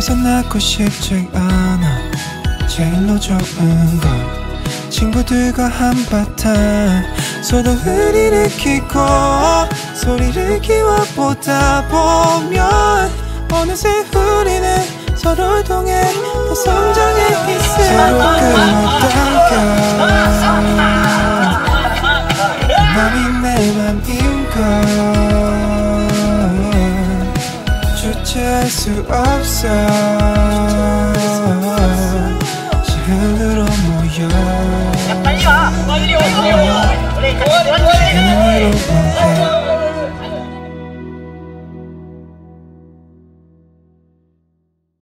벗어나고 싶지 않아. 제일로 좋은 건 친구들과 한바탕 소동을 일으키고 소리를 키워보다 보면 어느새 우리는 서로를 통해 더 성장해 있을. 서로 끊었다